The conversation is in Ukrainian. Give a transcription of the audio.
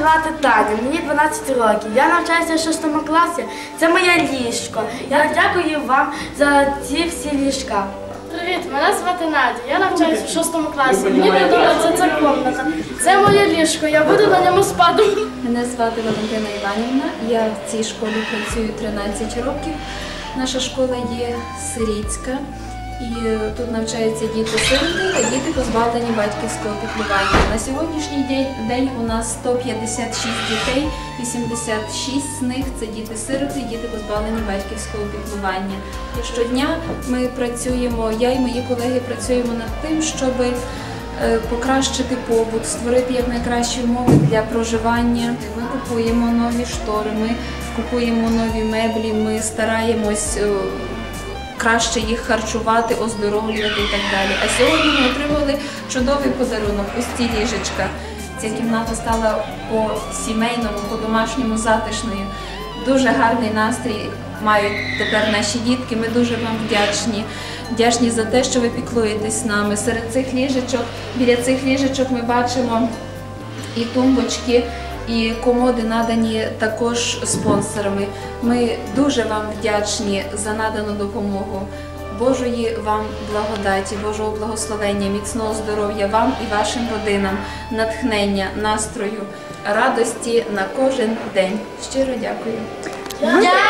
звати Таня, мені 12 років. Я навчаюся в 6 класі. Це моє ліжко. Я дякую вам за ці всі ліжка. Привіт, мене звати Надя. Я навчаюся в 6 класі. Мені подобається ця кімната. Це моє ліжко, я буду на ньому спати. Мене звати Валентина Іванівна. Я в цій школі працюю 13 років. Наша школа є сирітська. І тут навчаються діти-сироти та діти, позбавлені батьківського піклування. На сьогоднішній день у нас 156 дітей, 86 з них – це діти-сироти, діти, позбавлені батьківського піклування. І щодня ми працюємо, я і мої колеги працюємо над тим, щоб покращити побут, створити якнайкращі умови для проживання. Ми купуємо нові штори, ми купуємо нові меблі, ми стараємось краще їх харчувати, оздоровлювати і так далі. А сьогодні ми отримали чудовий подарунок – пусті ліжечка. Ця кімната стала по-сімейному, по-домашньому затишною. Дуже гарний настрій мають тепер наші дітки. Ми дуже вам вдячні. Вдячні за те, що ви піклуєтесь нами. Серед цих ліжечок, біля цих ліжечок ми бачимо і тумбочки, і комоди надані також спонсорами. Ми дуже вам вдячні за надану допомогу. Божої вам благодаті, Божого благословення, міцного здоров'я вам і вашим родинам, натхнення, настрою, радості на кожен день. Щиро дякую.